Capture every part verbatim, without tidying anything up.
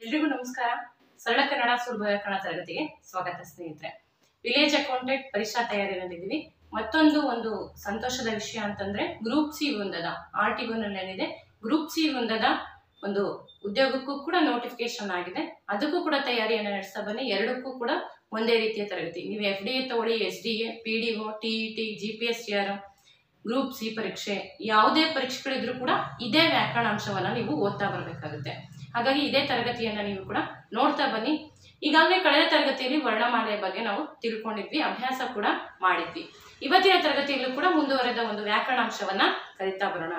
ಎಲ್ರಿಗೂ ನಮಸ್ಕಾರ. ಸರಳ ಕನ್ನಡ ಸುಲಭ ವ್ಯಾಕರಣ ತರಗತಿಗೆ ಸ್ವಾಗತ ಸ್ನೇಹಿತರೆ. ವಿಲೇಜ್ ಅಕೌಂಟೆಂಟ್ ಪರೀಕ್ಷಾ ತಯಾರಿಯಲ್ಲಿದ್ದೀವಿ. ಮತ್ತೊಂದು ಒಂದು ಸಂತೋಷದ ವಿಷಯ ಅಂತಂದ್ರೆ ಗ್ರೂಪ್ ಸಿ ವೃಂದದ ಆರ್ ಟಿ ನಲ್ಲಿ ಏನಿದೆ ಗ್ರೂಪ್ ಸಿ ವೃಂದದ ಒಂದು ಉದ್ಯೋಗಕ್ಕೂ ಕೂಡ ನೋಟಿಫಿಕೇಶನ್ ಆಗಿದೆ. ಅದಕ್ಕೂ ಕೂಡ ತಯಾರಿಯನ್ನು ನಡೆಸ್ತಾ ಬನ್ನಿ. ಎರಡಕ್ಕೂ ಕೂಡ ಒಂದೇ ರೀತಿಯ ತರಗತಿ. ನೀವು ಎಫ್ ಡಿ ಎ ತಗೊಳ್ಳಿ, S D A, P D O, T E T, G P S T R, group C ಪರೀಕ್ಷೆ, ಯಾವುದೇ ಪರೀಕ್ಷೆಗಳಿದ್ರೂ ಕೂಡ ಇದೇ ವ್ಯಾಕರಣಾಂಶವನ್ನ ನೀವು ಓದ್ತಾ ಬರಬೇಕಾಗುತ್ತೆ. ಹಾಗಾಗಿ ಇದೇ ತರಗತಿಯನ್ನ ನೀವು ಕೂಡ ನೋಡ್ತಾ ಬನ್ನಿ. ಈಗಾಗಲೇ ಕಳೆದ ತರಗತಿಯಲ್ಲಿ ವರ್ಣಮಾಲೆಯ ಬಗ್ಗೆ ನಾವು ತಿಳ್ಕೊಂಡಿದ್ವಿ, ಅಭ್ಯಾಸ ಕೂಡ ಮಾಡಿದ್ವಿ. ಇವತ್ತಿನ ತರಗತಿಯಲ್ಲೂ ಕೂಡ ಮುಂದುವರೆದ ಒಂದು ವ್ಯಾಕರಣಾಂಶವನ್ನ ಕಲಿತಾ ಬರೋಣ.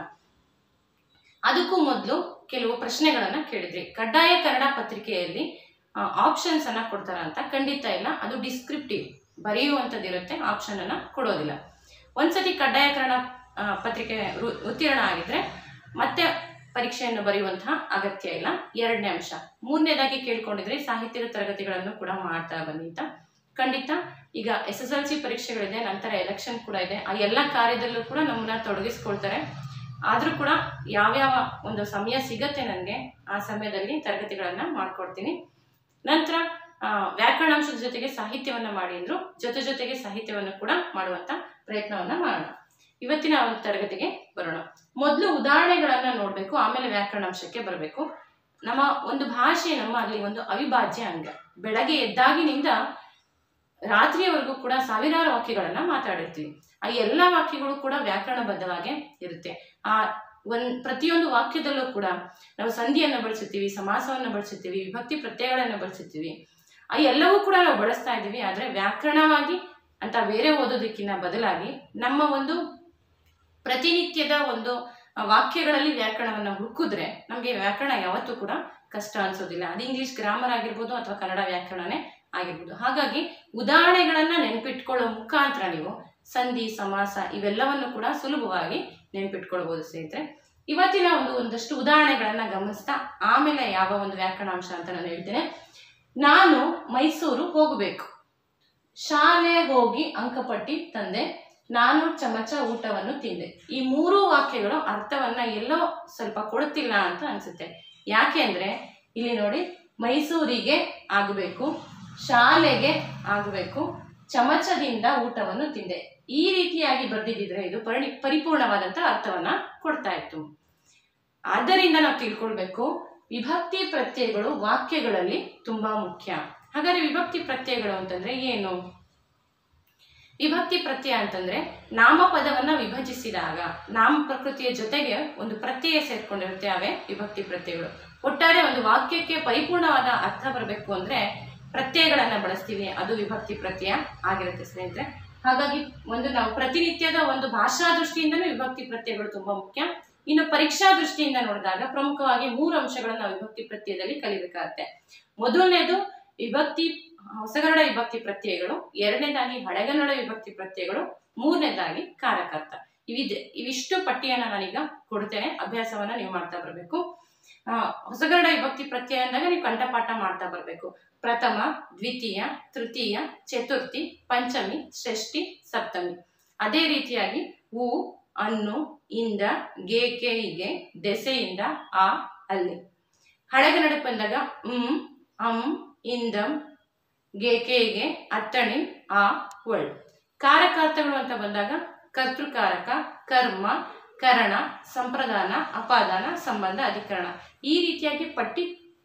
ಅದಕ್ಕೂ ಮೊದಲು ಕೆಲವು ಪ್ರಶ್ನೆಗಳನ್ನ ಕೇಳಿದ್ರಿ. ಕಡ್ಡಾಯ ಕನ್ನಡ ಪತ್ರಿಕೆಯಲ್ಲಿ ಆಪ್ಷನ್ಸ್ ಅನ್ನ ಕೊಡ್ತಾರ ಅಂತ? ಖಂಡಿತ ಇಲ್ಲ. ಅದು ಡಿಸ್ಕ್ರಿಪ್ಟಿವ್, ಬರೆಯುವಂಥದ್ದಿರುತ್ತೆ, ಆಪ್ಷನ್ ಅನ್ನ ಕೊಡೋದಿಲ್ಲ. ಒಂದ್ಸತಿ ಕಡ್ಡಾಯ ಕನ್ನಡ ಪತ್ರಿಕೆ ಉತ್ತೀರ್ಣ ಆಗಿದ್ರೆ ಮತ್ತೆ ಪರೀಕ್ಷೆಯನ್ನು ಬರೆಯುವಂತಹ ಅಗತ್ಯ ಇಲ್ಲ. ಎರಡನೇ ಅಂಶ. ಮೂರನೇದಾಗಿ ಕೇಳ್ಕೊಂಡಿದ್ರೆ ಸಾಹಿತ್ಯದ ತರಗತಿಗಳನ್ನು ಕೂಡ ಮಾಡ್ತಾ ಬನ್ನಿ ಅಂತ. ಖಂಡಿತ ಈಗ ಎಸ್ ಎಸ್ ಎಲ್ ಸಿ ಪರೀಕ್ಷೆಗಳಿದೆ, ನಂತರ ಎಲೆಕ್ಷನ್ ಕೂಡ ಇದೆ. ಆ ಎಲ್ಲ ಕಾರ್ಯದಲ್ಲೂ ಕೂಡ ನಮ್ಮನ್ನ ತೊಡಗಿಸ್ಕೊಳ್ತಾರೆ. ಆದ್ರೂ ಕೂಡ ಯಾವ್ಯಾವ ಒಂದು ಸಮಯ ಸಿಗತ್ತೆ ನನಗೆ ಆ ಸಮಯದಲ್ಲಿ ತರಗತಿಗಳನ್ನ ಮಾಡ್ಕೊಡ್ತೀನಿ. ನಂತರ ವ್ಯಾಕರಣಾಂಶದ ಜೊತೆಗೆ ಸಾಹಿತ್ಯವನ್ನ ಮಾಡಿ ಅಂದ್ರು, ಜೊತೆ ಜೊತೆಗೆ ಸಾಹಿತ್ಯವನ್ನು ಕೂಡ ಮಾಡುವಂತ ಪ್ರಯತ್ನವನ್ನ ಮಾಡೋಣ. ಇವತ್ತಿನ ಒಂದು ತರಗತಿಗೆ ಬರೋಣ. ಮೊದಲು ಉದಾಹರಣೆಗಳನ್ನ ನೋಡ್ಬೇಕು, ಆಮೇಲೆ ವ್ಯಾಕರಣಾಂಶಕ್ಕೆ ಬರಬೇಕು. ನಮ್ಮ ಒಂದು ಭಾಷೆ ನಮ್ಮ ಅಲ್ಲಿ ಒಂದು ಅವಿಭಾಜ್ಯ ಅಂಗ. ಬೆಳಗ್ಗೆ ಎದ್ದಾಗಿನಿಂದ ರಾತ್ರಿಯವರೆಗೂ ಕೂಡ ಸಾವಿರಾರು ವಾಕ್ಯಗಳನ್ನ ಮಾತಾಡಿರ್ತೀವಿ. ಆ ಎಲ್ಲ ವಾಕ್ಯಗಳು ಕೂಡ ವ್ಯಾಕರಣಬದ್ಧವಾಗಿ ಇರುತ್ತೆ. ಆ ಒಂದ್ ಪ್ರತಿಯೊಂದು ವಾಕ್ಯದಲ್ಲೂ ಕೂಡ ನಾವು ಸಂಧಿಯನ್ನು ಬಳಸುತ್ತೀವಿ, ಸಮಾಸವನ್ನು ಬಳಸುತ್ತೀವಿ, ವಿಭಕ್ತಿ ಪ್ರತ್ಯಯಗಳನ್ನು ಬಳಸುತ್ತೀವಿ. ಆ ಎಲ್ಲವೂ ಕೂಡ ನಾವು ಬಳಸ್ತಾ ಇದ್ದೀವಿ. ಆದ್ರೆ ವ್ಯಾಕರಣವಾಗಿ ಅಂತ ಬೇರೆ ಓದೋದಕ್ಕಿಂತ ಬದಲಾಗಿ ನಮ್ಮ ಒಂದು ಪ್ರತಿನಿತ್ಯದ ಒಂದು ವಾಕ್ಯಗಳಲ್ಲಿ ವ್ಯಾಕರಣವನ್ನ ಹುಡುಕಿದ್ರೆ ನಮಗೆ ವ್ಯಾಕರಣ ಯಾವತ್ತೂ ಕೂಡ ಕಷ್ಟ ಅನ್ಸೋದಿಲ್ಲ. ಅದು ಇಂಗ್ಲಿಷ್ ಗ್ರಾಮರ್ ಆಗಿರ್ಬೋದು ಅಥವಾ ಕನ್ನಡ ವ್ಯಾಕರಣನೇ ಆಗಿರ್ಬೋದು. ಹಾಗಾಗಿ ಉದಾಹರಣೆಗಳನ್ನ ನೆನಪಿಟ್ಕೊಳ್ಳೋ ಮುಖಾಂತರ ನೀವು ಸಂಧಿ, ಸಮಾಸ ಇವೆಲ್ಲವನ್ನು ಕೂಡ ಸುಲಭವಾಗಿ ನೆನಪಿಟ್ಕೊಳ್ಬಹುದು ಸ್ನೇಹಿತರೆ. ಇವತ್ತಿನ ಒಂದು ಒಂದಷ್ಟು ಉದಾಹರಣೆಗಳನ್ನ ಗಮನಿಸ್ತಾ ಆಮೇಲೆ ಯಾವ ಒಂದು ವ್ಯಾಕರಣಾಂಶ ಅಂತ ನಾನು ಹೇಳ್ತೇನೆ. ನಾನು ಮೈಸೂರು ಹೋಗಬೇಕು. ಶಾಲೆ ಹೋಗಿ ಅಂಕಪಟ್ಟಿ ತಂದೆ. ನಾನು ಚಮಚ ಊಟವನ್ನು ತಿಂದೆ. ಈ ಮೂರು ವಾಕ್ಯಗಳು ಅರ್ಥವನ್ನ ಎಲ್ಲೋ ಸ್ವಲ್ಪ ಕೊಡುತ್ತಿಲ್ಲ ಅಂತ ಅನ್ಸುತ್ತೆ. ಯಾಕೆ ಅಂದ್ರೆ ಇಲ್ಲಿ ನೋಡಿ, ಮೈಸೂರಿಗೆ ಆಗಬೇಕು, ಶಾಲೆಗೆ ಆಗಬೇಕು, ಚಮಚದಿಂದ ಊಟವನ್ನು ತಿಂದೆ. ಈ ರೀತಿಯಾಗಿ ಬರ್ದಿದ್ರೆ ಇದು ಪರಿ ಪರಿಪೂರ್ಣವಾದಂತ ಅರ್ಥವನ್ನ ಕೊಡ್ತಾ ಇತ್ತು. ಆದ್ದರಿಂದ ನಾವು ತಿಳ್ಕೊಳ್ಬೇಕು, ವಿಭಕ್ತಿ ಪ್ರತ್ಯಯಗಳು ವಾಕ್ಯಗಳಲ್ಲಿ ತುಂಬಾ ಮುಖ್ಯ. ಹಾಗಾದ್ರೆ ವಿಭಕ್ತಿ ಪ್ರತ್ಯಯಗಳು ಅಂತಂದ್ರೆ ಏನು? ವಿಭಕ್ತಿ ಪ್ರತ್ಯಯ ಅಂತಂದ್ರೆ ನಾಮಪದವನ್ನ ವಿಭಜಿಸಿದಾಗ ನಾಮ ಪ್ರಕೃತಿಯ ಜೊತೆಗೆ ಒಂದು ಪ್ರತ್ಯಯ ಸೇರ್ಕೊಂಡಿರುತ್ತೆ, ಅವೇ ವಿಭಕ್ತಿ ಪ್ರತ್ಯಯಗಳು. ಒಟ್ಟಾರೆ ಒಂದು ವಾಕ್ಯಕ್ಕೆ ಪರಿಪೂರ್ಣವಾದ ಅರ್ಥ ಬರಬೇಕು ಅಂದ್ರೆ ಪ್ರತ್ಯಯಗಳನ್ನ ಬಳಸ್ತೀವಿ, ಅದು ವಿಭಕ್ತಿ ಪ್ರತ್ಯಯ ಆಗಿರುತ್ತೆ ಸ್ನೇಹಿತರೆ. ಹಾಗಾಗಿ ಒಂದು ನಾವು ಪ್ರತಿನಿತ್ಯದ ಒಂದು ಭಾಷಾ ದೃಷ್ಟಿಯಿಂದಲೂ ವಿಭಕ್ತಿ ಪ್ರತ್ಯಯಗಳು ತುಂಬಾ ಮುಖ್ಯ. ಇನ್ನು ಪರೀಕ್ಷಾ ದೃಷ್ಟಿಯಿಂದ ನೋಡಿದಾಗ ಪ್ರಮುಖವಾಗಿ ಮೂರು ಅಂಶಗಳನ್ನ ನಾವು ವಿಭಕ್ತಿ ಪ್ರತ್ಯಯದಲ್ಲಿ ಕಲಿಬೇಕಾಗತ್ತೆ. ಮೊದಲನೇದು ವಿಭಕ್ತಿ ಹೊಸಗನ್ನಡ ವಿಭಕ್ತಿ ಪ್ರತ್ಯಯಗಳು, ಎರಡನೇದಾಗಿ ಹಳೆಗನ್ನಡ ವಿಭಕ್ತಿ ಪ್ರತ್ಯಯಗಳು, ಮೂರನೇದಾಗಿ ಕಾರಕಾರ್ಥ. ಇವಿದೆ ಇವಿಷ್ಟು ಪಟ್ಟಿಯನ್ನ ನಾನೀಗ ಕೊಡ್ತೇನೆ. ಅಭ್ಯಾಸವನ್ನ ನೀವು ಮಾಡ್ತಾ ಬರಬೇಕು. ಆ ಹೊಸಗನ್ನಡ ವಿಭಕ್ತಿ ಪ್ರತ್ಯಯ ಅಂದಾಗ ನೀವು ಕಂಠಪಾಠ ಮಾಡ್ತಾ ಬರಬೇಕು. ಪ್ರಥಮ, ದ್ವಿತೀಯ, ತೃತೀಯ, ಚತುರ್ಥಿ, ಪಂಚಮಿ, ಷಷ್ಠಿ, ಸಪ್ತಮಿ. ಅದೇ ರೀತಿಯಾಗಿ ಉ, ಅನ್ನು, ಇಂದ, ಗೆ, ಕೆ, ಹೀಗೆ ದೆಸೆಯಿಂದ ಆ, ಅಲ್ಲಿ. ಹಳೆಗನ್ನಡಕ್ಕೆ ಬಂದಾಗ ಉಂ, ಅಂ, ಇಂದಂ, ಗೆ, ಕೆಗೆ, ಅತ್ತಣಿ, ಆ, ಒಳ್. ಕಾರಕಾರ್ಥಗಳು ಅಂತ ಬಂದಾಗ ಕರ್ತೃಕಾರಕ, ಕರ್ಮ, ಕರಣ, ಸಂಪ್ರದಾನ, ಅಪಾದಾನ, ಸಂಬಂಧ, ಅಧಿಕರಣ. ಈ ರೀತಿಯಾಗಿ ಪಟ್ಟಿ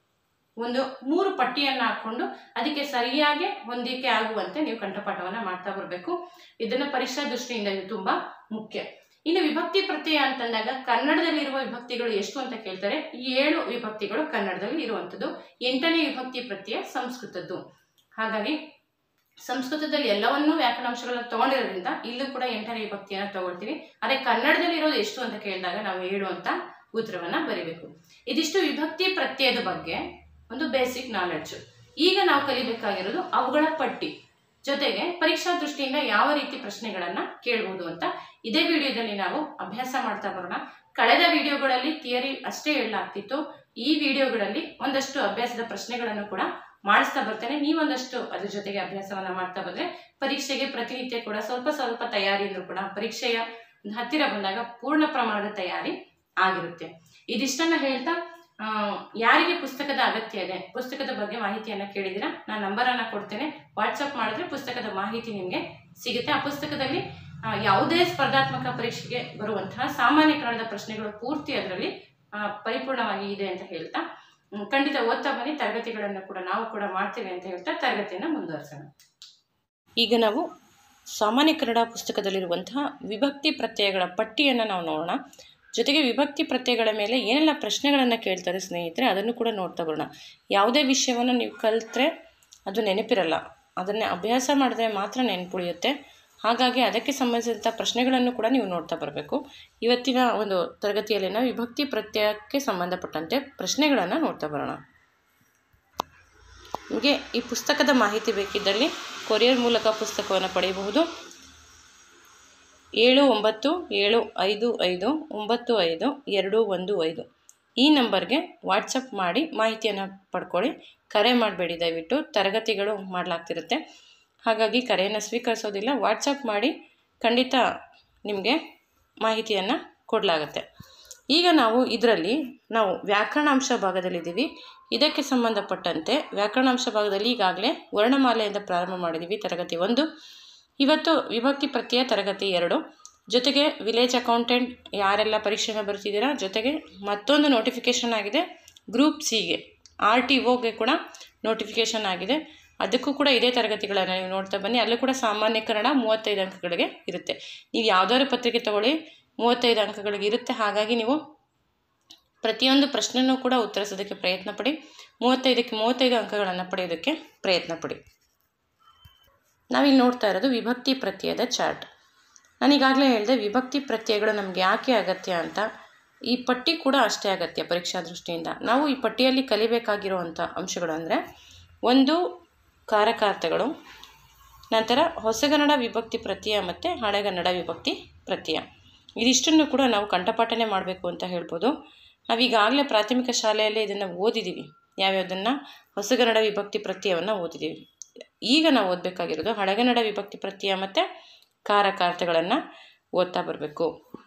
ಒಂದು ಮೂರು ಪಟ್ಟಿಯನ್ನ ಹಾಕೊಂಡು ಅದಕ್ಕೆ ಸರಿಯಾಗಿ ಹೊಂದಿಕೆ ಆಗುವಂತೆ ನೀವು ಕಂಠಪಾಠವನ್ನ ಮಾಡ್ತಾ ಬರಬೇಕು. ಇದನ್ನ ಪರೀಕ್ಷಾ ದೃಷ್ಟಿಯಿಂದ ಇದು ತುಂಬಾ ಮುಖ್ಯ. ಇನ್ನು ವಿಭಕ್ತಿ ಪ್ರತ್ಯಯ ಅಂತಂದಾಗ ಕನ್ನಡದಲ್ಲಿ ಇರುವ ವಿಭಕ್ತಿಗಳು ಎಷ್ಟು ಅಂತ ಕೇಳ್ತಾರೆ. ಈ ಏಳು ವಿಭಕ್ತಿಗಳು ಕನ್ನಡದಲ್ಲಿ ಇರುವಂತದ್ದು. ಎಂಟನೇ ವಿಭಕ್ತಿ ಪ್ರತ್ಯಯ ಸಂಸ್ಕೃತದ್ದು. ಹಾಗಾಗಿ ಸಂಸ್ಕೃತದಲ್ಲಿ ಎಲ್ಲವನ್ನೂ ವ್ಯಾಕರಣಾಂಶಗಳನ್ನ ತಗೊಂಡಿರೋದ್ರಿಂದ ಇಲ್ಲೂ ಕೂಡ ಎಂಟನೇ ವಿಭಕ್ತಿಯನ್ನ ತಗೊಳ್ತೀವಿ. ಅದೇ ಕನ್ನಡದಲ್ಲಿ ಇರೋದು ಎಷ್ಟು ಅಂತ ಕೇಳಿದಾಗ ನಾವು ಏಳು ಅಂತ ಉತ್ತರವನ್ನ ಬರಿಬೇಕು. ಇದಿಷ್ಟು ವಿಭಕ್ತಿ ಪ್ರತ್ಯಯದ ಬಗ್ಗೆ ಒಂದು ಬೇಸಿಕ್ ನಾಲೆಡ್ಜ್. ಈಗ ನಾವು ಕಲಿಬೇಕಾಗಿರೋದು ಅವುಗಳ ಪಟ್ಟಿ, ಜೊತೆಗೆ ಪರೀಕ್ಷಾ ದೃಷ್ಟಿಯಿಂದ ಯಾವ ರೀತಿ ಪ್ರಶ್ನೆಗಳನ್ನ ಕೇಳಬಹುದು ಅಂತ ಇದೇ ವಿಡಿಯೋದಲ್ಲಿ ನಾವು ಅಭ್ಯಾಸ ಮಾಡ್ತಾ ಬರೋಣ. ಕಳೆದ ವಿಡಿಯೋಗಳಲ್ಲಿ ಥಿಯರಿ ಅಷ್ಟೇ ಹೇಳಲಾಗ್ತಿತ್ತು. ಈ ವಿಡಿಯೋಗಳಲ್ಲಿ ಒಂದಷ್ಟು ಅಭ್ಯಾಸದ ಪ್ರಶ್ನೆಗಳನ್ನು ಕೂಡ ಮಾಡಿಸ್ತಾ ಬರ್ತೇನೆ. ನೀವೊಂದಷ್ಟು ಅದ್ರ ಜೊತೆಗೆ ಅಭ್ಯಾಸವನ್ನ ಮಾಡ್ತಾ ಬಂದ್ರೆ ಪರೀಕ್ಷೆಗೆ ಪ್ರತಿನಿತ್ಯ ಕೂಡ ಸ್ವಲ್ಪ ಸ್ವಲ್ಪ ತಯಾರಿಯನ್ನು ಕೂಡ ಪರೀಕ್ಷೆಯ ಹತ್ತಿರ ಬಂದಾಗ ಪೂರ್ಣ ಪ್ರಮಾಣದ ತಯಾರಿ ಆಗಿರುತ್ತೆ. ಇದಿಷ್ಟನ್ನ ಹೇಳ್ತಾ ಯಾರಿಗೆ ಪುಸ್ತಕದ ಅಗತ್ಯ ಇದೆ, ಪುಸ್ತಕದ ಬಗ್ಗೆ ಮಾಹಿತಿಯನ್ನು ಕೇಳಿದಿರಾ, ನಾನು ನಂಬರನ್ನು ಕೊಡ್ತೇನೆ, ವಾಟ್ಸಪ್ ಮಾಡಿದ್ರೆ ಪುಸ್ತಕದ ಮಾಹಿತಿ ನಿಮಗೆ ಸಿಗುತ್ತೆ. ಆ ಪುಸ್ತಕದಲ್ಲಿ ಯಾವುದೇ ಸ್ಪರ್ಧಾತ್ಮಕ ಪರೀಕ್ಷೆಗೆ ಬರುವಂತಹ ಸಾಮಾನ್ಯ ಕನ್ನಡದ ಪ್ರಶ್ನೆಗಳು ಪೂರ್ತಿ ಅದರಲ್ಲಿ ಪರಿಪೂರ್ಣವಾಗಿ ಇದೆ ಅಂತ ಹೇಳ್ತಾ ಖಂಡಿತ ಓದ್ತಾ ಬನ್ನಿ. ತರಗತಿಗಳನ್ನು ಕೂಡ ನಾವು ಕೂಡ ಮಾಡ್ತೇವೆ ಅಂತ ಹೇಳ್ತಾ ತರಗತಿಯನ್ನು ಮುಂದುವರಿಸೋಣ. ಈಗ ನಾವು ಸಾಮಾನ್ಯ ಕನ್ನಡ ಪುಸ್ತಕದಲ್ಲಿರುವಂತಹ ವಿಭಕ್ತಿ ಪ್ರತ್ಯಯಗಳ ಪಟ್ಟಿಯನ್ನು ನಾವು ನೋಡೋಣ. ಜೊತೆಗೆ ವಿಭಕ್ತಿ ಪ್ರತ್ಯಯಗಳ ಮೇಲೆ ಏನೆಲ್ಲ ಪ್ರಶ್ನೆಗಳನ್ನು ಕೇಳ್ತಾರೆ ಸ್ನೇಹಿತರೆ, ಅದನ್ನು ಕೂಡ ನೋಡ್ತಾ ಬರೋಣ. ಯಾವುದೇ ವಿಷಯವನ್ನು ನೀವು ಕಲಿತ್ರೆ ಅದು ನೆನಪಿರಲ್ಲ, ಅದನ್ನೇ ಅಭ್ಯಾಸ ಮಾಡಿದ್ರೆ ಮಾತ್ರ ನೆನಪುಳಿಯುತ್ತೆ. ಹಾಗಾಗಿ ಅದಕ್ಕೆ ಸಂಬಂಧಿಸಿದಂಥ ಪ್ರಶ್ನೆಗಳನ್ನು ಕೂಡ ನೀವು ನೋಡ್ತಾ ಬರಬೇಕು. ಇವತ್ತಿನ ಒಂದು ತರಗತಿಯಲ್ಲಿ ನಾವು ವಿಭಕ್ತಿ ಪ್ರತ್ಯಯಕ್ಕೆ ಸಂಬಂಧಪಟ್ಟಂತೆ ಪ್ರಶ್ನೆಗಳನ್ನು ನೋಡ್ತಾ ಬರೋಣ. ನಿಮಗೆ ಈ ಪುಸ್ತಕದ ಮಾಹಿತಿ ಬೇಕಿದ್ದಲ್ಲಿ ಕೊರಿಯರ್ ಮೂಲಕ ಪುಸ್ತಕವನ್ನು ಪಡೆಯಬಹುದು. ಏಳು ಒಂಬತ್ತು ಏಳು ಐದು ಐದು ಒಂಬತ್ತು ಐದು ಎರಡು ಒಂದು ಐದು ಈ ನಂಬರ್ಗೆ ವಾಟ್ಸಪ್ ಮಾಡಿ ಮಾಹಿತಿಯನ್ನು ಪಡ್ಕೊಳ್ಳಿ. ಕರೆ ಮಾಡಬೇಡಿ ದಯವಿಟ್ಟು, ತರಗತಿಗಳು ಮಾಡಲಾಗ್ತಿರುತ್ತೆ. ಹಾಗಾಗಿ ಕರೆಯನ್ನು ಸ್ವೀಕರಿಸೋದಿಲ್ಲ. ವಾಟ್ಸಪ್ ಮಾಡಿ ಖಂಡಿತ ನಿಮಗೆ ಮಾಹಿತಿಯನ್ನು ಕೊಡಲಾಗುತ್ತೆ. ಈಗ ನಾವು ಇದರಲ್ಲಿ ನಾವು ವ್ಯಾಕರಣಾಂಶ ಭಾಗದಲ್ಲಿದ್ದೀವಿ. ಇದಕ್ಕೆ ಸಂಬಂಧಪಟ್ಟಂತೆ ವ್ಯಾಕರಣಾಂಶ ಭಾಗದಲ್ಲಿ ಈಗಾಗಲೇ ವರ್ಣಮಾಲೆಯಿಂದ ಪ್ರಾರಂಭ ಮಾಡಿದ್ದೀವಿ ತರಗತಿ ಒಂದು. ಇವತ್ತು ವಿಭಕ್ತಿ ಪ್ರತ್ಯಯ ತರಗತಿ ಎರಡು, ಜೊತೆಗೆ ವಿಲೇಜ್ ಅಕೌಂಟೆಂಟ್ ಯಾರೆಲ್ಲ ಪರೀಕ್ಷೆನ ಬರ್ತಿದ್ದೀರಾ, ಜೊತೆಗೆ ಮತ್ತೊಂದು ನೋಟಿಫಿಕೇಷನ್ ಆಗಿದೆ ಗ್ರೂಪ್ ಸಿಗೆ, ಆರ್ ಟಿ ಒಗೆ ಕೂಡ ನೋಟಿಫಿಕೇಷನ್ ಆಗಿದೆ. ಅದಕ್ಕೂ ಕೂಡ ಇದೇ ತರಗತಿಗಳನ್ನು ನೀವು ನೋಡ್ತಾ ಬನ್ನಿ. ಅಲ್ಲೂ ಕೂಡ ಸಾಮಾನ್ಯ ಕನ್ನಡ ಮೂವತ್ತೈದು ಅಂಕಗಳಿಗೆ ಇರುತ್ತೆ. ನೀವು ಯಾವುದಾದ್ರು ಪತ್ರಿಕೆ ತಗೊಳ್ಳಿ, ಮೂವತ್ತೈದು ಅಂಕಗಳಿಗೆ ಇರುತ್ತೆ. ಹಾಗಾಗಿ ನೀವು ಪ್ರತಿಯೊಂದು ಪ್ರಶ್ನೆಯೂ ಕೂಡ ಉತ್ತರಿಸೋದಕ್ಕೆ ಪ್ರಯತ್ನ ಪಡಿ. ಮೂವತ್ತೈದಕ್ಕೆ ಮೂವತ್ತೈದು ಅಂಕಗಳನ್ನು ಪಡೆಯೋದಕ್ಕೆ ಪ್ರಯತ್ನ ಪಡಿ. ನಾವಿಲ್ಲಿ ನೋಡ್ತಾ ಇರೋದು ವಿಭಕ್ತಿ ಪ್ರತ್ಯಯದ ಚಾರ್ಟ್. ನಾನೀಗಾಗಲೇ ಹೇಳಿದೆ ವಿಭಕ್ತಿ ಪ್ರತ್ಯಯಗಳು ನಮಗೆ ಯಾಕೆ ಅಗತ್ಯ ಅಂತ. ಈ ಪಟ್ಟಿ ಕೂಡ ಅಷ್ಟೇ ಅಗತ್ಯ ಪರೀಕ್ಷಾ ದೃಷ್ಟಿಯಿಂದ. ನಾವು ಈ ಪಟ್ಟಿಯಲ್ಲಿ ಕಲಿಬೇಕಾಗಿರುವಂಥ ಅಂಶಗಳು ಅಂದರೆ ಒಂದು ಕಾರಕಾರ್ಥಗಳು, ನಂತರ ಹೊಸಗನ್ನಡ ವಿಭಕ್ತಿ ಪ್ರತ್ಯಯ ಮತ್ತು ಹಳೆಗನ್ನಡ ವಿಭಕ್ತಿ ಪ್ರತ್ಯಯ. ಇದಿಷ್ಟನ್ನು ಕೂಡ ನಾವು ಕಂಠಪಾಠನೆ ಮಾಡಬೇಕು ಅಂತ ಹೇಳ್ಬೋದು. ನಾವೀಗಾಗಲೇ ಪ್ರಾಥಮಿಕ ಶಾಲೆಯಲ್ಲೇ ಇದನ್ನು ಓದಿದ್ದೀವಿ. ಯಾವ್ಯಾವುದನ್ನು ಹೊಸಗನ್ನಡ ವಿಭಕ್ತಿ ಪ್ರತ್ಯಯವನ್ನು ಓದಿದ್ದೀವಿ. ಈಗ ನಾವು ಓದಬೇಕಾಗಿರೋದು ಹಳೆಗನ್ನಡ ವಿಭಕ್ತಿ ಪ್ರತ್ಯಯ ಮತ್ತು ಕಾರಕಾರ್ಥಗಳನ್ನು ಓದ್ತಾ ಬರಬೇಕು.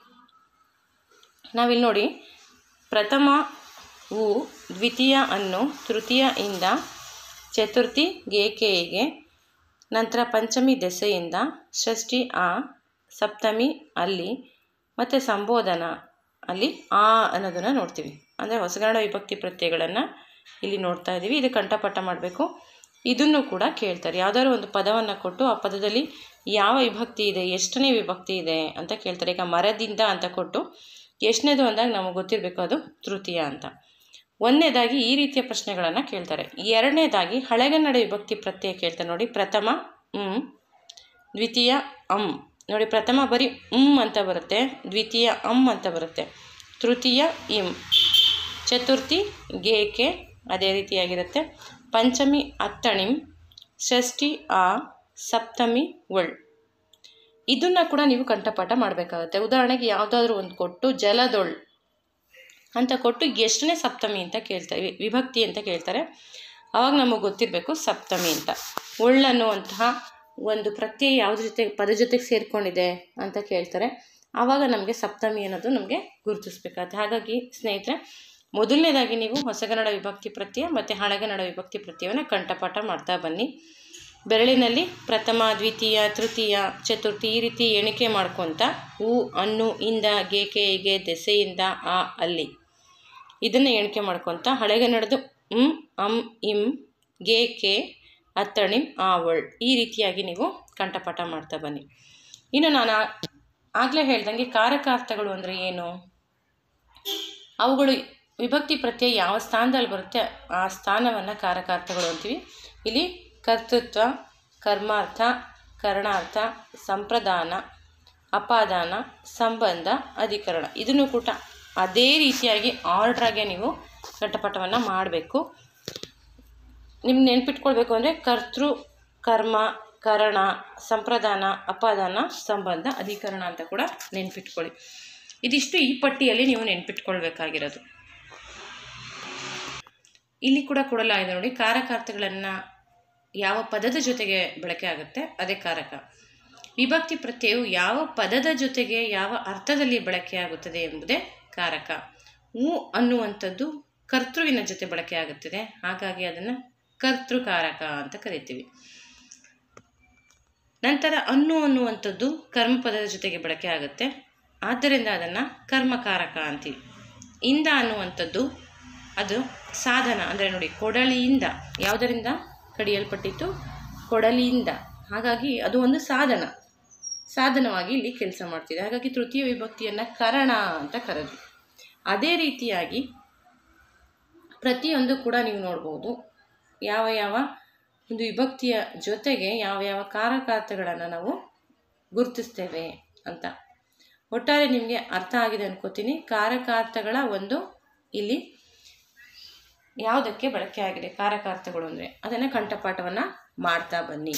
ನಾವಿಲ್ಲಿ ನೋಡಿ, ಪ್ರಥಮ ಉ, ದ್ವಿತೀಯ ಅನ್ನು, ತೃತೀಯ ಇಂದ, ಚತುರ್ಥಿ ಗೇಕೆಗೆ, ನಂತರ ಪಂಚಮಿ ದೆಸೆಯಿಂದ, ಷಷ್ಠಿ ಆ, ಸಪ್ತಮಿ ಅಲ್ಲಿ, ಮತ್ತು ಸಂಬೋಧನ ಅಲ್ಲಿ ಆ ಅನ್ನೋದನ್ನು ನೋಡ್ತೀವಿ. ಅಂದರೆ ಹೊಸಗನ್ನಡ ವಿಭಕ್ತಿ ಪ್ರತ್ಯಯಗಳನ್ನು ಇಲ್ಲಿ ನೋಡ್ತಾ ಇದ್ದೀವಿ. ಇದು ಕಂಠಪಾಠ ಮಾಡಬೇಕು. ಇದನ್ನು ಕೂಡ ಕೇಳ್ತಾರೆ. ಯಾವುದಾದ್ರು ಒಂದು ಪದವನ್ನು ಕೊಟ್ಟು ಆ ಪದದಲ್ಲಿ ಯಾವ ವಿಭಕ್ತಿ ಇದೆ, ಎಷ್ಟನೇ ವಿಭಕ್ತಿ ಇದೆ ಅಂತ ಕೇಳ್ತಾರೆ. ಈಗ ಮರದಿಂದ ಅಂತ ಕೊಟ್ಟು ಎಷ್ಟನೇದು ಅಂದಾಗ ನಮಗೆ ಗೊತ್ತಿರಬೇಕು ಅದು ತೃತೀಯ ಅಂತ. ಒಂದನೇದಾಗಿ ಈ ರೀತಿಯ ಪ್ರಶ್ನೆಗಳನ್ನು ಕೇಳ್ತಾರೆ. ಎರಡನೇದಾಗಿ ಹಳೆಗನ್ನಡ ವಿಭಕ್ತಿ ಪ್ರತ್ಯಯ ಕೇಳ್ತಾರೆ. ನೋಡಿ, ಪ್ರಥಮ ಉಂ, ದ್ವಿತೀಯ ಅಂ. ನೋಡಿ, ಪ್ರಥಮ ಬರೀ ಉಂ ಅಂತ ಬರುತ್ತೆ, ದ್ವಿತೀಯ ಅಂ ಅಂತ ಬರುತ್ತೆ, ತೃತೀಯ ಇಂ, ಚತುರ್ಥಿ ಗೇಕೆ ಅದೇ ರೀತಿಯಾಗಿರುತ್ತೆ, ಪಂಚಮಿ ಅತ್ತಣಿಂ, ಷಷ್ಠಿ ಆ, ಸಪ್ತಮಿ ಒಳ್. ಇದನ್ನು ಕೂಡ ನೀವು ಕಂಠಪಾಠ ಮಾಡಬೇಕಾಗುತ್ತೆ. ಉದಾಹರಣೆಗೆ ಯಾವುದಾದ್ರೂ ಒಂದು ಕೊಟ್ಟು ಜಲದೊಳ್ ಅಂತ ಕೊಟ್ಟು ಎಷ್ಟನೇ ಸಪ್ತಮಿ ಅಂತ ಕೇಳ್ತಾರೆ, ವಿಭಕ್ತಿ ಅಂತ ಕೇಳ್ತಾರೆ. ಆವಾಗ ನಮಗೆ ಗೊತ್ತಿರಬೇಕು ಸಪ್ತಮಿ ಅಂತ. ಒಳ್ಳನ್ನುವಂತಹ ಒಂದು ಪ್ರತ್ಯಯ ಯಾವುದ್ರ ಜೊತೆ ಪದ ಜೊತೆಗೆ ಸೇರಿಕೊಂಡಿದೆ ಅಂತ ಕೇಳ್ತಾರೆ. ಆವಾಗ ನಮಗೆ ಸಪ್ತಮಿ ಅನ್ನೋದು ನಮಗೆ ಗುರುತಿಸ್ಬೇಕಾಗುತ್ತೆ. ಹಾಗಾಗಿ ಸ್ನೇಹಿತರೆ, ಮೊದಲನೇದಾಗಿ ನೀವು ಹೊಸಗನ್ನಡ ವಿಭಕ್ತಿ ಪ್ರತ್ಯಯ ಮತ್ತು ಹಳೆಗನ್ನಡ ವಿಭಕ್ತಿ ಪ್ರತ್ಯಯವನ್ನು ಕಂಠಪಾಠ ಮಾಡ್ತಾ ಬನ್ನಿ. ಬೆರಳಿನಲ್ಲಿ ಪ್ರಥಮ, ದ್ವಿತೀಯ, ತೃತೀಯ, ಚತುರ್ಥಿ ಈ ರೀತಿ ಎಣಿಕೆ ಮಾಡ್ಕೊತ ಉ, ಅನ್ನು, ಇಂದ, ಗೇಕೆ ಗೆ, ದೆಸೆಯಿಂದ, ಆ, ಅಲ್ಲಿ ಇದನ್ನು ಎಣಿಕೆ ಮಾಡ್ಕೊತ ಹಳೆಗನ್ನಡದು ಉಂ, ಅಂ, ಇಂ, ಗೇಕೆ, ಅತ್ತಣಿಂ, ಆ, ಒಳ್ ಈ ರೀತಿಯಾಗಿ ನೀವು ಕಂಠಪಾಠ ಮಾಡ್ತಾ ಬನ್ನಿ. ಇನ್ನು ನಾನು ಆಗಲೇ ಹೇಳ್ದಂಗೆ ಕಾರಕಾರ್ಥಗಳು ಅಂದರೆ ಏನು, ಅವುಗಳು ವಿಭಕ್ತಿ ಪ್ರತ್ಯಯ ಯಾವ ಸ್ಥಾನದಲ್ಲಿ ಬರುತ್ತೆ ಆ ಸ್ಥಾನವನ್ನು ಕಾರಕಾರ್ಥಗಳು ಅಂತೀವಿ. ಇಲ್ಲಿ ಕರ್ತೃತ್ವ, ಕರ್ಮಾರ್ಥ, ಕರಣಾರ್ಥ, ಸಂಪ್ರದಾನ, ಅಪಾದಾನ, ಸಂಬಂಧ, ಅಧಿಕರಣ ಇದನ್ನು ಕೂಡ ಅದೇ ರೀತಿಯಾಗಿ ಆರ್ಡ್ರಾಗೆ ನೀವು ಕಂಠಪಾಠವನ್ನು ಮಾಡಬೇಕು. ನಿಮ್ಗೆ ನೆನ್ಪಿಟ್ಕೊಳ್ಬೇಕು ಅಂದರೆ ಕರ್ತೃ, ಕರ್ಮ, ಕರಣ, ಸಂಪ್ರದಾನ, ಅಪಾದಾನ, ಸಂಬಂಧ, ಅಧಿಕರಣ ಅಂತ ಕೂಡ ನೆನ್ಪಿಟ್ಕೊಳ್ಳಿ. ಇದಿಷ್ಟು ಈ ಪಟ್ಟಿಯಲ್ಲಿ ನೀವು ನೆನ್ಪಿಟ್ಕೊಳ್ಬೇಕಾಗಿರೋದು. ಇಲ್ಲಿ ಕೂಡ ಕೊಡಲಾಗಿದೆ ನೋಡಿ, ಕಾರಕಾರ್ಥಗಳನ್ನು ಯಾವ ಪದದ ಜೊತೆಗೆ ಬಳಕೆ ಆಗುತ್ತೆ ಅದೇ ಕಾರಕ. ವಿಭಕ್ತಿ ಪ್ರತ್ಯಯವು ಯಾವ ಪದದ ಜೊತೆಗೆ ಯಾವ ಅರ್ಥದಲ್ಲಿ ಬಳಕೆಯಾಗುತ್ತದೆ ಎಂಬುದೇ ಕಾರಕ. ಉ ಅನ್ನುವಂಥದ್ದು ಕರ್ತೃವಿನ ಜೊತೆ ಬಳಕೆ ಆಗುತ್ತದೆ, ಹಾಗಾಗಿ ಅದನ್ನು ಕರ್ತೃಕಾರಕ ಅಂತ ಕರಿತೀವಿ. ನಂತರ ಅನ್ನು ಅನ್ನುವಂಥದ್ದು ಕರ್ಮಪದದ ಜೊತೆಗೆ ಬಳಕೆ ಆಗುತ್ತೆ, ಆದ್ದರಿಂದ ಅದನ್ನು ಕರ್ಮಕಾರಕ ಅಂತೀವಿ. ಇಂದ ಅನ್ನುವಂಥದ್ದು ಅದು ಸಾಧನ, ಅಂದರೆ ನೋಡಿ ಕೊಡಲಿಯಿಂದ, ಯಾವುದರಿಂದ ಕಡಿಯಲ್ಪಟ್ಟಿತ್ತು? ಕೊಡಲಿಯಿಂದ, ಹಾಗಾಗಿ ಅದು ಒಂದು ಸಾಧನ, ಸಾಧನವಾಗಿ ಇಲ್ಲಿ ಕೆಲಸ ಮಾಡ್ತಿದೆ, ಹಾಗಾಗಿ ತೃತೀಯ ವಿಭಕ್ತಿಯನ್ನು ಕರಣ ಅಂತ ಕರೆದ್ವಿ. ಅದೇ ರೀತಿಯಾಗಿ ಪ್ರತಿಯೊಂದು ಕೂಡ ನೀವು ನೋಡ್ಬೋದು ಯಾವ ಯಾವ ಒಂದು ವಿಭಕ್ತಿಯ ಜೊತೆಗೆ ಯಾವ ಯಾವ ಕಾರಕಾರ್ಥಗಳನ್ನು ನಾವು ಗುರುತಿಸ್ತೇವೆ ಅಂತ. ಒಟ್ಟಾರೆ ನಿಮಗೆ ಅರ್ಥ ಆಗಿದೆ ಅನ್ಕೋತೀನಿ. ಕಾರಕಾರ್ಥಗಳ ಒಂದು ಇಲ್ಲಿ ಯಾವುದಕ್ಕೆ ಬಳಕೆ ಆಗಿದೆ ಕಾರಕಾರ್ಥಗಳು ಅಂದರೆ ಅದನ್ನು ಕಂಠಪಾಠವನ್ನು ಮಾಡ್ತಾ ಬನ್ನಿ.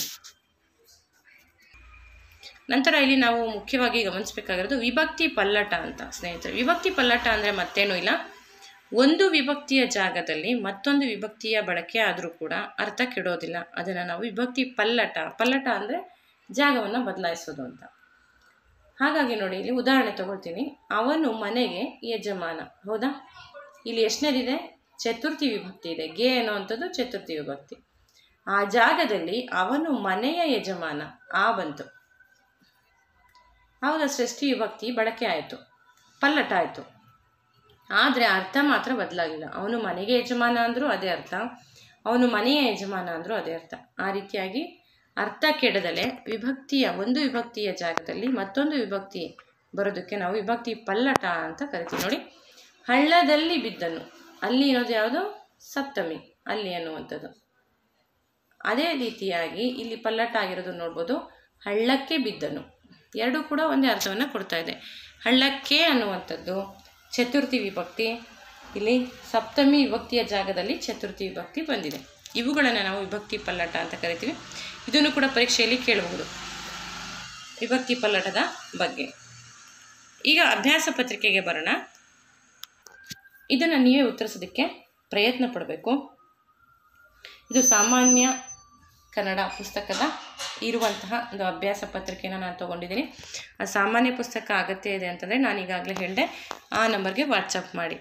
ನಂತರ ಇಲ್ಲಿ ನಾವು ಮುಖ್ಯವಾಗಿ ಗಮನಿಸಬೇಕಾಗಿರೋದು ವಿಭಕ್ತಿ ಪಲ್ಲಟ ಅಂತ ಸ್ನೇಹಿತರೆ. ವಿಭಕ್ತಿ ಪಲ್ಲಟ ಅಂದರೆ ಮತ್ತೇನೂ ಇಲ್ಲ, ಒಂದು ವಿಭಕ್ತಿಯ ಜಾಗದಲ್ಲಿ ಮತ್ತೊಂದು ವಿಭಕ್ತಿಯ ಬಳಕೆ ಆದರೂ ಕೂಡ ಅರ್ಥ ಕೆಡೋದಿಲ್ಲ. ಅದನ್ನು ನಾವು ವಿಭಕ್ತಿ ಪಲ್ಲಟ, ಪಲ್ಲಟ ಅಂದರೆ ಜಾಗವನ್ನು ಬದಲಾಯಿಸೋದು ಅಂತ. ಹಾಗಾಗಿ ನೋಡಿ ಇಲ್ಲಿ ಉದಾಹರಣೆ ತಗೊಳ್ತೀನಿ. ಅವನು ಮನೆಗೆ ಯಜಮಾನ, ಹೌದಾ? ಇಲ್ಲಿ ಎಷ್ಟನೇದಿದೆ? ಚತುರ್ಥಿ ವಿಭಕ್ತಿ ಇದೆ. ಗೆ ಅನ್ನುವಂಥದ್ದು ಚತುರ್ಥಿ ವಿಭಕ್ತಿ. ಆ ಜಾಗದಲ್ಲಿ ಅವನು ಮನೆಯ ಯಜಮಾನ ಆ ಬಂತು, ಹೌದಾ? ಷಷ್ಠಿ ವಿಭಕ್ತಿ ಬಳಕೆ ಆಯಿತು, ಪಲ್ಲಟ ಆಯಿತು. ಆದರೆ ಅರ್ಥ ಮಾತ್ರ ಬದಲಾಗಿಲ್ಲ. ಅವನು ಮನೆಗೆ ಯಜಮಾನ ಅಂದರೂ ಅದೇ ಅರ್ಥ, ಅವನು ಮನೆಯ ಯಜಮಾನ ಅಂದರೂ ಅದೇ ಅರ್ಥ. ಆ ರೀತಿಯಾಗಿ ಅರ್ಥ ಕೆಡದಲೆ ವಿಭಕ್ತಿಯ ಒಂದು ವಿಭಕ್ತಿಯ ಜಾಗದಲ್ಲಿ ಮತ್ತೊಂದು ವಿಭಕ್ತಿ ಬರೋದಕ್ಕೆ ನಾವು ವಿಭಕ್ತಿ ಪಲ್ಲಟ ಅಂತ ಕರಿತೀವಿ. ನೋಡಿ, ಹಳ್ಳದಲ್ಲಿ ಬಿದ್ದನು, ಅಲ್ಲಿ ಇರೋದು ಯಾವುದು? ಸಪ್ತಮಿ, ಅಲ್ಲಿ ಅನ್ನುವಂಥದ್ದು. ಅದೇ ರೀತಿಯಾಗಿ ಇಲ್ಲಿ ಪಲ್ಲಟ ಆಗಿರೋದು ನೋಡ್ಬೋದು, ಹಳ್ಳಕ್ಕೆ ಬಿದ್ದನು. ಎರಡೂ ಕೂಡ ಒಂದೇ ಅರ್ಥವನ್ನು ಕೊಡ್ತಾ ಇದೆ. ಹಳ್ಳಕ್ಕೆ ಅನ್ನುವಂಥದ್ದು ಚತುರ್ಥಿ ವಿಭಕ್ತಿ, ಇಲ್ಲಿ ಸಪ್ತಮಿ ವಿಭಕ್ತಿಯ ಜಾಗದಲ್ಲಿ ಚತುರ್ಥಿ ವಿಭಕ್ತಿ ಬಂದಿದೆ. ಇವುಗಳನ್ನು ನಾವು ವಿಭಕ್ತಿ ಪಲ್ಲಟ ಅಂತ ಕರಿತೀವಿ. ಇದನ್ನು ಕೂಡ ಪರೀಕ್ಷೆಯಲ್ಲಿ ಕೇಳಬಹುದು ವಿಭಕ್ತಿ ಪಲ್ಲಟದ ಬಗ್ಗೆ. ಈಗ ಅಭ್ಯಾಸ ಪತ್ರಿಕೆಗೆ ಬರೋಣ. ಇದನ್ನು ನೀವೇ ಉತ್ತರಿಸೋದಕ್ಕೆ ಪ್ರಯತ್ನ ಪಡಬೇಕು. ಇದು ಸಾಮಾನ್ಯ ಕನ್ನಡ ಪುಸ್ತಕದ ಇರುವಂತಹ ಒಂದು ಅಭ್ಯಾಸ ಪತ್ರಿಕೆಯನ್ನು ನಾನು ತೊಗೊಂಡಿದ್ದೀನಿ. ಆ ಸಾಮಾನ್ಯ ಪುಸ್ತಕ ಅಗತ್ಯ ಇದೆ ಅಂತಂದರೆ ನಾನು ಈಗಾಗಲೇ ಹೇಳಿದೆ, ಆ ನಂಬರ್ಗೆ ವಾಟ್ಸಪ್ ಮಾಡಿ.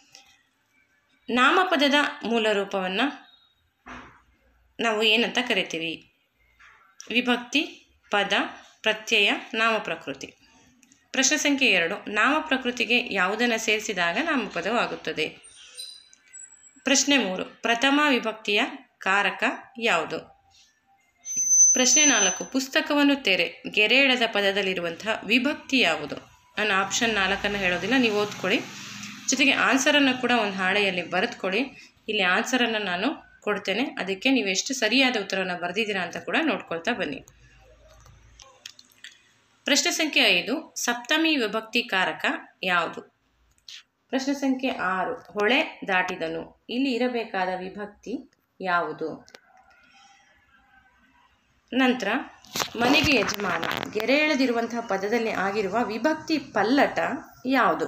ನಾಮಪದದ ಮೂಲ ರೂಪವನ್ನು ನಾವು ಏನಂತ ಕರಿತೀವಿ? ವಿಭಕ್ತಿ, ಪದ, ಪ್ರತ್ಯಯ, ನಾಮ ಪ್ರಕೃತಿ. ಪ್ರಶ್ನೆ ಸಂಖ್ಯೆ ಎರಡು, ನಾಮ ಪ್ರಕೃತಿಗೆ ಯಾವುದನ್ನು ಸೇರಿಸಿದಾಗ ನಾಮಪದವು ಆಗುತ್ತದೆ? ಪ್ರಶ್ನೆ ಮೂರು, ಪ್ರಥಮ ವಿಭಕ್ತಿಯ ಕಾರಕ ಯಾವುದು? ಪ್ರಶ್ನೆ ನಾಲ್ಕು, ಪುಸ್ತಕವನ್ನು ತೆರೆ, ಗೆರೆ ಎಳೆದ ಪದದಲ್ಲಿರುವಂತಹ ವಿಭಕ್ತಿ ಯಾವುದು? ನಾನು ಆಪ್ಷನ್ ನಾಲ್ಕನ್ನು ಹೇಳೋದಿಲ್ಲ, ನೀವು ಓದ್ಕೊಳ್ಳಿ. ಜೊತೆಗೆ ಆನ್ಸರನ್ನು ಕೂಡ ಒಂದು ಹಾಳೆಯಲ್ಲಿ ಬರೆದುಕೊಳ್ಳಿ. ಇಲ್ಲಿ ಆನ್ಸರನ್ನು ನಾನು ಕೊಡ್ತೇನೆ, ಅದಕ್ಕೆ ನೀವು ಎಷ್ಟು ಸರಿಯಾದ ಉತ್ತರವನ್ನು ಬರೆದಿದ್ದೀರಾ ಅಂತ ಕೂಡ ನೋಡ್ಕೊಳ್ತಾ ಬನ್ನಿ. ಪ್ರಶ್ನೆ ಸಂಖ್ಯೆ ಐದು, ಸಪ್ತಮಿ ವಿಭಕ್ತಿ ಕಾರಕ ಯಾವುದು? ಪ್ರಶ್ನೆ ಸಂಖ್ಯೆ ಆರು, ಹೊಳೆ ದಾಟಿದನು, ಇಲ್ಲಿ ಇರಬೇಕಾದ ವಿಭಕ್ತಿ ಯಾವುದು? ನಂತರ ಮನೆಗೆ ಯಜಮಾನ, ಗೆರೆ ಎಳೆದಿರುವಂತಹ ಪದದಲ್ಲಿ ಆಗಿರುವ ವಿಭಕ್ತಿ ಪಲ್ಲಟ ಯಾವುದು?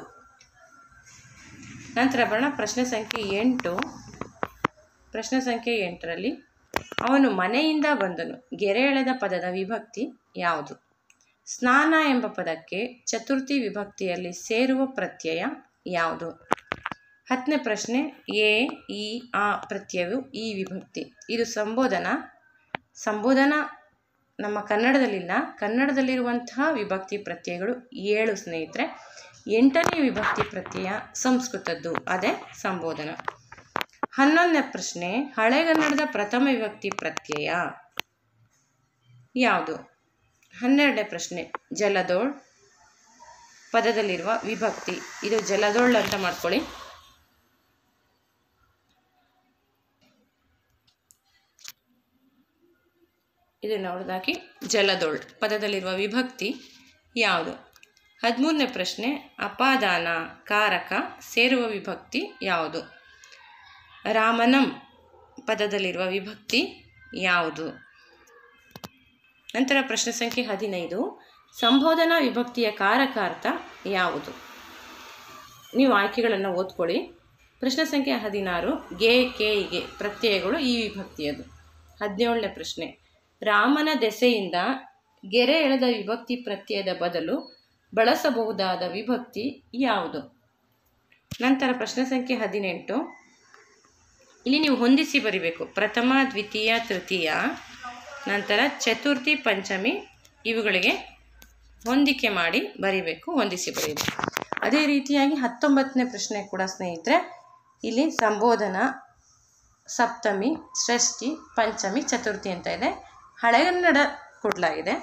ನಂತರ ಬರೋಣ ಪ್ರಶ್ನೆ ಸಂಖ್ಯೆ ಎಂಟು. ಪ್ರಶ್ನೆ ಸಂಖ್ಯೆ ಎಂಟರಲ್ಲಿ ಅವನು ಮನೆಯಿಂದ ಬಂದನು, ಗೆರೆ ಎಳೆದ ಪದದ ವಿಭಕ್ತಿ ಯಾವುದು? ಸ್ನಾನ ಎಂಬ ಪದಕ್ಕೆ ಚತುರ್ಥಿ ವಿಭಕ್ತಿಯಲ್ಲಿ ಸೇರುವ ಪ್ರತ್ಯಯ ಯಾವುದು? ಹತ್ತನೇ ಪ್ರಶ್ನೆ, ಎ, ಇ, ಆ ಪ್ರತ್ಯಯವು ಈ ವಿಭಕ್ತಿ. ಇದು ಸಂಬೋಧನಾ. ಸಂಬೋಧನಾ ನಮ್ಮ ಕನ್ನಡದಲ್ಲಿಲ್ಲ, ಕನ್ನಡದಲ್ಲಿರುವಂತಹ ವಿಭಕ್ತಿ ಪ್ರತ್ಯಯಗಳು ಏಳು ಸ್ನೇಹಿತರೆ. ಎಂಟನೇ ವಿಭಕ್ತಿ ಪ್ರತ್ಯಯ ಸಂಸ್ಕೃತದ್ದು, ಅದೇ ಸಂಬೋಧನಾ. ಹನ್ನೊಂದನೇ ಪ್ರಶ್ನೆ, ಹಳೆಗನ್ನಡದ ಪ್ರಥಮ ವಿಭಕ್ತಿ ಪ್ರತ್ಯಯ ಯಾವುದು? ಹನ್ನೆರಡನೇ ಪ್ರಶ್ನೆ, ಜಲದೋಳ್ ಪದದಲ್ಲಿರುವ ವಿಭಕ್ತಿ. ಇದು ಜಲದೋಳ್ ಅಂತ ಮಾಡ್ಕೊಳ್ಳಿ. ಇದನ್ನು ಹೊಡೆದಾಕಿ, ಜಲದೋಳ್ ಪದದಲ್ಲಿರುವ ವಿಭಕ್ತಿ ಯಾವುದು? ಹದಿಮೂರನೇ ಪ್ರಶ್ನೆ, ಅಪಾದಾನ ಕಾರಕ ಸೇರುವ ವಿಭಕ್ತಿ ಯಾವುದು? ರಾಮನಂ ಪದದಲ್ಲಿರುವ ವಿಭಕ್ತಿ ಯಾವುದು? ನಂತರ ಪ್ರಶ್ನೆ ಸಂಖ್ಯೆ ಹದಿನೈದು, ಸಂಬೋಧನಾ ವಿಭಕ್ತಿಯ ಕಾರಕಾರ್ಥ ಯಾವುದು? ನೀವು ಆಯ್ಕೆಗಳನ್ನು ಓದ್ಕೊಳ್ಳಿ. ಪ್ರಶ್ನೆ ಸಂಖ್ಯೆ ಹದಿನಾರು, ಗೆ, ಕೆ, ಗೆ ಪ್ರತ್ಯಯಗಳು ಈ ವಿಭಕ್ತಿಯದು. ಹದಿನೇಳನೇ ಪ್ರಶ್ನೆ, ರಾಮನ ದೆಸೆಯಿಂದ ಗೆರೆ ಎಳೆದ ವಿಭಕ್ತಿ ಪ್ರತ್ಯಯದ ಬದಲು ಬಳಸಬಹುದಾದ ವಿಭಕ್ತಿ ಯಾವುದು? ನಂತರ ಪ್ರಶ್ನೆ ಸಂಖ್ಯೆ ಹದಿನೆಂಟು, ಇಲ್ಲಿ ನೀವು ಹೊಂದಿಸಿ ಬರಿಬೇಕು. ಪ್ರಥಮ, ದ್ವಿತೀಯ, ತೃತೀಯ, ನಂತರ ಚತುರ್ಥಿ, ಪಂಚಮಿ ಇವುಗಳಿಗೆ ಹೊಂದಿಕೆ ಮಾಡಿ ಬರಿಬೇಕು, ಹೊಂದಿಸಿ ಬರೀಬೇಕು. ಅದೇ ರೀತಿಯಾಗಿ ಹತ್ತೊಂಬತ್ತನೇ ಪ್ರಶ್ನೆ ಕೂಡ ಸ್ನೇಹಿತರೆ ಇಲ್ಲಿ ಸಂಬೋಧನಾ, ಸಪ್ತಮಿ, ಷಷ್ಠಿ, ಪಂಚಮಿ, ಚತುರ್ಥಿ ಅಂತ ಇದೆ. ಹಳೆಗನ್ನಡ ಕೊಡಲಾಗಿದೆ,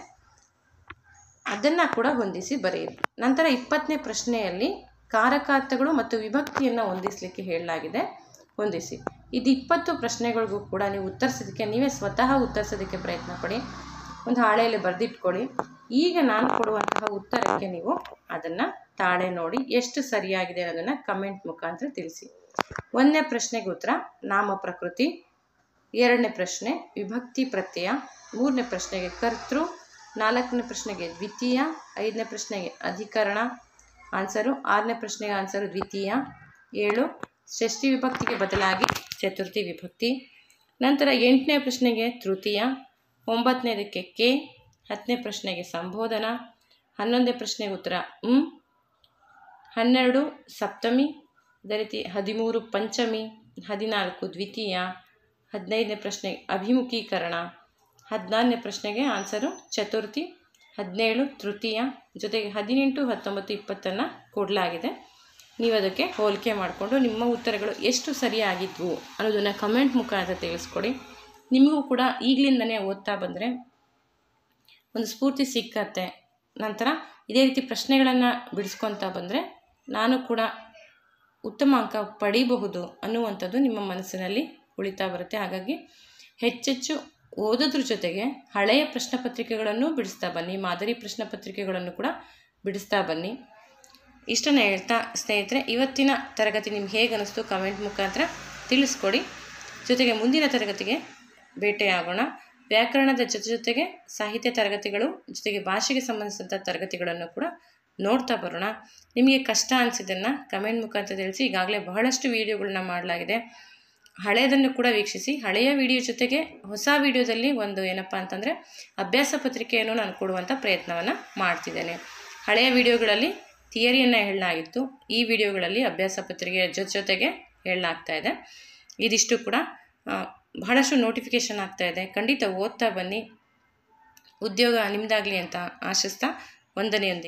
ಅದನ್ನು ಕೂಡ ಹೊಂದಿಸಿ ಬರೆಯಿರಿ. ನಂತರ ಇಪ್ಪತ್ತನೇ ಪ್ರಶ್ನೆಯಲ್ಲಿ ಕಾರಕಾರ್ಥಗಳು ಮತ್ತು ವಿಭಕ್ತಿಯನ್ನು ಹೊಂದಿಸಲಿಕ್ಕೆ ಹೇಳಲಾಗಿದೆ, ಹೊಂದಿಸಿ. ಇದು ಇಪ್ಪತ್ತು ಪ್ರಶ್ನೆಗಳಿಗೂ ಕೂಡ ನೀವು ಉತ್ತರಿಸೋದಕ್ಕೆ, ನೀವೇ ಸ್ವತಃ ಉತ್ತರಿಸೋದಕ್ಕೆ ಪ್ರಯತ್ನ ಪಡಿ. ಒಂದು ಹಾಳೆಯಲ್ಲಿ ಬರೆದಿಟ್ಕೊಳ್ಳಿ. ಈಗ ನಾನು ಕೊಡುವಂತಹ ಉತ್ತರಕ್ಕೆ ನೀವು ಅದನ್ನು ತಾಳೆ ನೋಡಿ ಎಷ್ಟು ಸರಿಯಾಗಿದೆ ಅನ್ನೋದನ್ನು ಕಮೆಂಟ್ ಮುಖಾಂತರ ತಿಳಿಸಿ. ಒಂದನೇ ಪ್ರಶ್ನೆಗೆ ಉತ್ತರ ನಾಮ ಪ್ರಕೃತಿ, ಎರಡನೇ ಪ್ರಶ್ನೆ ವಿಭಕ್ತಿ ಪ್ರತ್ಯಯ, ಮೂರನೇ ಪ್ರಶ್ನೆಗೆ ಕರ್ತೃ, ನಾಲ್ಕನೇ ಪ್ರಶ್ನೆಗೆ ದ್ವಿತೀಯ, ಐದನೇ ಪ್ರಶ್ನೆಗೆ ಅಧಿಕರಣ ಆನ್ಸರು, ಆರನೇ ಪ್ರಶ್ನೆಗೆ ಆನ್ಸರು ದ್ವಿತೀಯ, ಏಳು ಷಷ್ಠಿ ವಿಭಕ್ತಿಗೆ ಬದಲಾಗಿ ಚತುರ್ಥಿ ವಿಭಕ್ತಿ, ನಂತರ ಎಂಟನೇ ಪ್ರಶ್ನೆಗೆ ತೃತೀಯ, ಒಂಬತ್ತನೇದಕ್ಕೆ ಕೆ, ಹತ್ತನೇ ಪ್ರಶ್ನೆಗೆ ಸಂಬೋಧನ, ಹನ್ನೊಂದನೇ ಪ್ರಶ್ನೆಗೆ ಉತ್ತರ ಉಂ, ಹನ್ನೆರಡು ಸಪ್ತಮಿ, ಅದೇ ರೀತಿ ಹದಿಮೂರು ಪಂಚಮಿ, ಹದಿನಾಲ್ಕು ದ್ವಿತೀಯ, ಹದಿನೈದನೇ ಪ್ರಶ್ನೆಗೆ ಅಭಿಮುಖೀಕರಣ, ಹದಿನಾರನೇ ಪ್ರಶ್ನೆಗೆ ಆನ್ಸರು ಚತುರ್ಥಿ, ಹದಿನೇಳು ತೃತೀಯ, ಜೊತೆಗೆ ಹದಿನೆಂಟು ಹತ್ತೊಂಬತ್ತು ಇಪ್ಪತ್ತನ್ನು ಕೊಡಲಾಗಿದೆ. ನೀವು ಅದಕ್ಕೆ ಹೋಲಿಕೆ ಮಾಡಿಕೊಂಡು ನಿಮ್ಮ ಉತ್ತರಗಳು ಎಷ್ಟು ಸರಿಯಾಗಿದ್ವು ಅನ್ನೋದನ್ನು ಕಮೆಂಟ್ ಮುಖಾಂತರ ತಿಳಿಸ್ಕೊಡಿ. ನಿಮಗೂ ಕೂಡ ಈಗಲಿಂದನೇ ಓದ್ತಾ ಬಂದರೆ ಒಂದು ಸ್ಫೂರ್ತಿ ಸಿಕ್ಕತ್ತೆ. ನಂತರ ಇದೇ ರೀತಿ ಪ್ರಶ್ನೆಗಳನ್ನು ಬಿಡಿಸ್ಕೊತಾ ಬಂದರೆ ನಾನು ಕೂಡ ಉತ್ತಮ ಅಂಕ ಪಡೀಬಹುದು ಅನ್ನುವಂಥದ್ದು ನಿಮ್ಮ ಮನಸ್ಸಿನಲ್ಲಿ ಉಳಿತಾ ಬರುತ್ತೆ. ಹಾಗಾಗಿ ಹೆಚ್ಚೆಚ್ಚು ಓದೋದ್ರ ಜೊತೆಗೆ ಹಳೆಯ ಪ್ರಶ್ನೆ ಪತ್ರಿಕೆಗಳನ್ನು ಬಿಡಿಸ್ತಾ ಬನ್ನಿ, ಮಾದರಿ ಪ್ರಶ್ನೆ ಪತ್ರಿಕೆಗಳನ್ನು ಕೂಡ ಬಿಡಿಸ್ತಾ ಬನ್ನಿ. ಇಷ್ಟನ್ನು ಹೇಳ್ತಾ ಸ್ನೇಹಿತರೆ, ಇವತ್ತಿನ ತರಗತಿ ನಿಮ್ಗೆ ಹೇಗೆ ಅನ್ನಿಸ್ತು ಕಮೆಂಟ್ ಮುಖಾಂತರ ತಿಳಿಸ್ಕೊಡಿ. ಜೊತೆಗೆ ಮುಂದಿನ ತರಗತಿಗೆ ಭೇಟಿಯಾಗೋಣ. ವ್ಯಾಕರಣದ ಜೊತೆ ಜೊತೆಗೆ ಸಾಹಿತ್ಯ ತರಗತಿಗಳು, ಜೊತೆಗೆ ಭಾಷೆಗೆ ಸಂಬಂಧಿಸಿದಂಥ ತರಗತಿಗಳನ್ನು ಕೂಡ ನೋಡ್ತಾ ಬರೋಣ. ನಿಮಗೆ ಕಷ್ಟ ಅನಿಸಿದ್ದನ್ನು ಕಮೆಂಟ್ ಮುಖಾಂತರ ತಿಳಿಸಿ. ಈಗಾಗಲೇ ಬಹಳಷ್ಟು ವಿಡಿಯೋಗಳನ್ನ ಮಾಡಲಾಗಿದೆ, ಹಳೆಯದನ್ನು ಕೂಡ ವೀಕ್ಷಿಸಿ. ಹಳೆಯ ವಿಡಿಯೋ ಜೊತೆಗೆ ಹೊಸ ವಿಡಿಯೋದಲ್ಲಿ ಒಂದು ಏನಪ್ಪ ಅಂತಂದರೆ ಅಭ್ಯಾಸ ಪತ್ರಿಕೆಯನ್ನು ನಾನು ಕೊಡುವಂಥ ಪ್ರಯತ್ನವನ್ನು ಮಾಡ್ತಿದ್ದೇನೆ. ಹಳೆಯ ವಿಡಿಯೋಗಳಲ್ಲಿ ಥಿಯರಿಯನ್ನು ಹೇಳಲಾಗಿತ್ತು, ಈ ವಿಡಿಯೋಗಳಲ್ಲಿ ಅಭ್ಯಾಸ ಪತ್ರಿಕೆಯ ಜೊತೆ ಜೊತೆಗೆ ಹೇಳಲಾಗ್ತಾ ಇದೆ. ಇದಿಷ್ಟು ಕೂಡ ಬಹಳಷ್ಟು ನೋಟಿಫಿಕೇಷನ್ ಆಗ್ತಾ ಇದೆ. ಖಂಡಿತ ಓದ್ತಾ ಬನ್ನಿ, ಉದ್ಯೋಗ ನಿಮ್ಮದಾಗಲಿ ಅಂತ ಆಶಿಸ್ತಾ ವಂದನೆಯೊಂದಿಗೆ